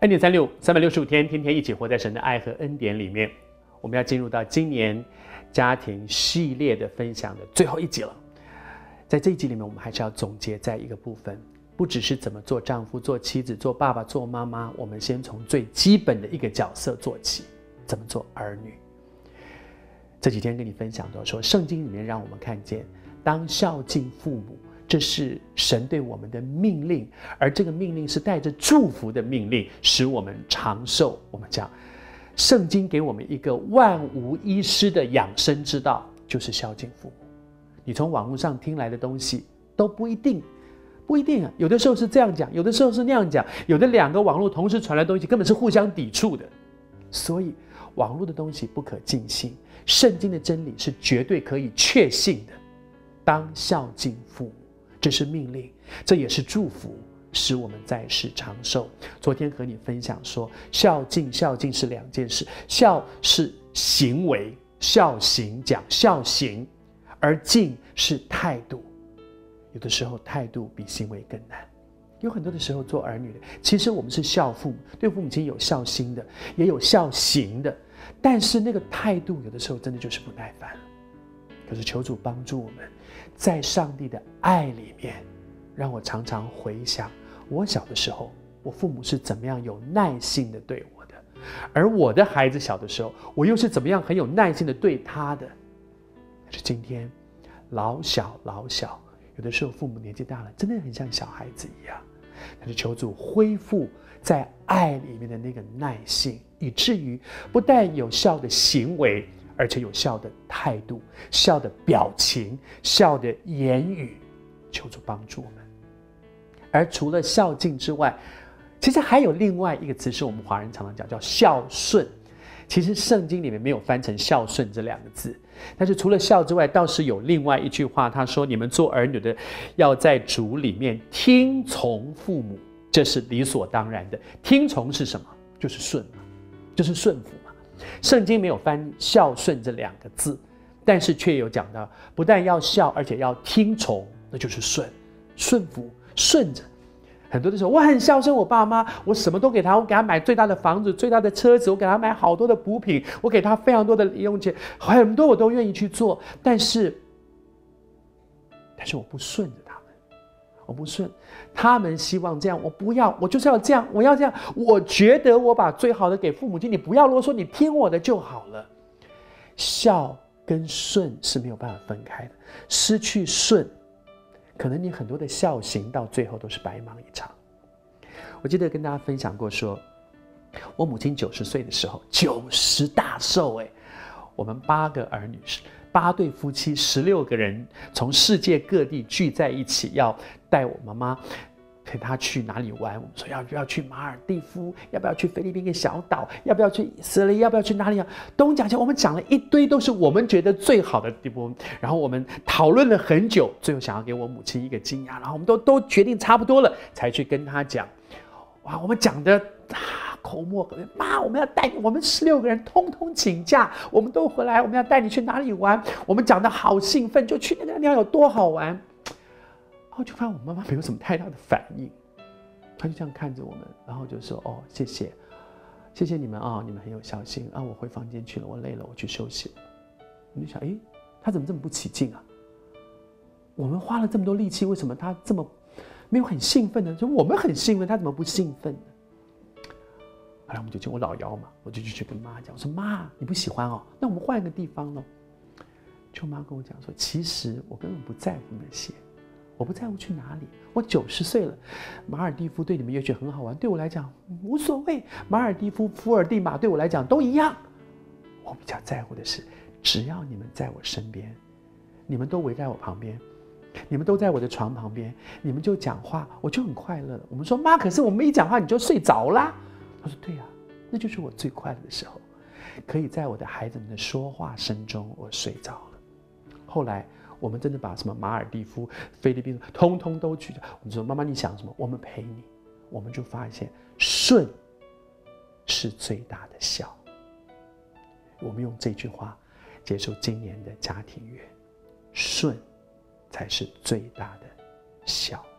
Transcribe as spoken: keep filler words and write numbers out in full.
恩典三六三百六十五天，天天一起活在神的爱和恩典里面。我们要进入到今年家庭系列的分享的最后一集了。在这一集里面，我们还是要总结在一个部分，不只是怎么做丈夫、做妻子、做爸爸、做妈妈，我们先从最基本的一个角色做起，怎么做儿女。这几天跟你分享到说，圣经里面让我们看见，当孝敬父母，这是神对我们的命令，而这个命令是带着祝福的命令，使我们长寿。我们讲圣经给我们一个万无一失的养生之道，就是孝敬父母。你从网络上听来的东西都不一定不一定啊，有的时候是这样讲，有的时候是那样讲，有的两个网络同时传来的东西根本是互相抵触的。所以网络的东西不可尽信，圣经的真理是绝对可以确信的。当孝敬父母，这是命令，这也是祝福，使我们在世长寿。昨天和你分享说，孝敬孝敬是两件事，孝是行为，孝行讲孝行，而敬是态度。有的时候态度比行为更难。有很多的时候做儿女的，其实我们是孝父母，对父母亲有孝心的，也有孝行的，但是那个态度有的时候真的就是不耐烦了。可是求主帮助我们，在上帝的爱里面，让我常常回想我小的时候，我父母是怎么样有耐心的对我的，而我的孩子小的时候，我又是怎么样很有耐心的对他的。但是今天老小老小，有的时候父母年纪大了，真的很像小孩子一样。但是求主恢复在爱里面的那个耐性，以至于不但有效的行为，而且有效的态度、效的表情、效的言语。求主帮助我们。而除了孝敬之外，其实还有另外一个词是我们华人常常讲，叫孝顺。其实圣经里面没有翻成孝顺这两个字，但是除了孝之外，倒是有另外一句话，他说你们做儿女的要在主里面听从父母，这是理所当然的。听从是什么？就是顺嘛，就是顺服嘛。圣经没有翻孝顺这两个字，但是却有讲到，不但要孝，而且要听从，那就是顺，顺服，顺着。很多的时候，我很孝顺我爸妈，我什么都给他，我给他买最大的房子、最大的车子，我给他买好多的补品，我给他非常多的零用钱，很多我都愿意去做。但是，但是我不顺着他们，我不顺。他们希望这样，我不要，我就是要这样，我要这样。我觉得我把最好的给父母亲，你不要啰嗦，你听我的就好了。孝跟顺是没有办法分开的，失去顺，可能你很多的孝行到最后都是白忙一场。我记得跟大家分享过说，我母亲九十岁的时候，九十大寿哎，我们八个儿女，八对夫妻，十六个人从世界各地聚在一起，要带我妈妈陪她去哪里玩。我们说要不要去马尔地夫，要不要去菲律宾一个小岛，要不要去以色列，要不要去哪里啊？东讲西，我们讲了一堆，都是我们觉得最好的地方。然后我们讨论了很久，最后想要给我母亲一个惊讶，然后我们都都决定差不多了，才去跟她讲。哇，我们讲的啊口沫横飞，妈，我们要带你，我们十六个人通通请假，我们都回来，我们要带你去哪里玩？我们讲的好兴奋，就去那个地方有多好玩。然后就发现我妈妈没有什么太大的反应，她就这样看着我们，然后就说：“哦，谢谢，谢谢你们啊、哦，你们很有孝心啊，我回房间去了，我累了，我去休息了。”我就想，诶，她怎么这么不起劲啊？我们花了这么多力气，为什么她这么没有很兴奋呢？就我们很兴奋，她怎么不兴奋呢？后来我们就去我老幺嘛，我就去跟妈讲，我说：“妈，你不喜欢哦，那我们换一个地方咯。”就妈跟我讲说：“其实我根本不在乎那些。”我不在乎去哪里，我九十岁了，马尔地夫对你们也许很好玩，对我来讲无所谓。马尔地夫、伏尔蒂马对我来讲都一样。我比较在乎的是，只要你们在我身边，你们都围在我旁边，你们都在我的床旁边，你们就讲话，我就很快乐了。我们说妈，可是我们一讲话你就睡着啦。他说对啊，那就是我最快乐的时候，可以在我的孩子们的说话声中，我睡着了。后来。我们真的把什么马尔地夫、菲律宾通通都去掉。我们说妈妈你想什么，我们陪你。我们就发现顺是最大的孝。我们用这句话结束今年的家庭月，顺才是最大的孝。